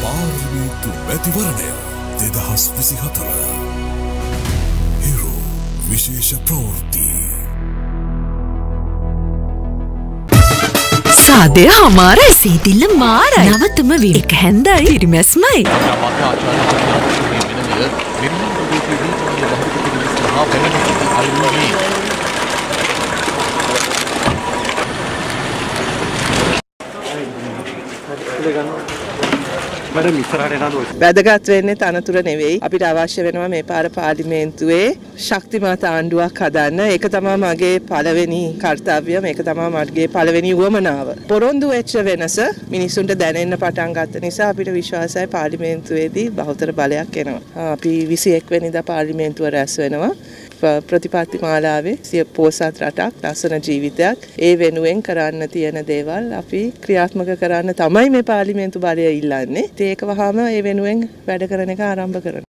පාර්ලිමේන්තු මැතිවරණය 2024 හිරු විශේෂ ප්‍රවෘත්ති सादे हमारा सीटिल मारा नवतम एक हैंदा इरमस्मई වැදගත් වෙන්නේ තනතුර නෙවෙයි අපිට අවශ්‍ය වෙනවා මේ පාර පාර්ලිමේන්තුවේ ශක්තිමත් ආණ්ඩුවක් හදන්න. ඒක තමයි මගේ පළවෙනි කාර්යය. මේක තමයි මගේ පළවෙනි උවමනාව. පොරොන්දු වෙච්ච වෙනස මිනිසුන්ට දැනෙන්න පටන් ගත්ත නිසා අපිට විශ්වාසයි පාර්ලිමේන්තුවේදී බහුතර බලයක් එනවා. අපි 21 වෙනිදා පාර්ලිමේන්තුව රැස් වෙනවා. ප්‍රතිපත්ති මාලාවේ පොසත් රටක් ලස්සන ජීවිතයක් ඒ වෙනුවෙන් කරන්න තියෙන දේවල් අපි ක්‍රියාත්මක කරන්න තමයි මේ පාර්ලිමේන්තු බලය ඉල්ලන්නේ. ඒක වහාම ඒ වෙනුවෙන් වැඩ කරන එක ආරම්භ කරනවා.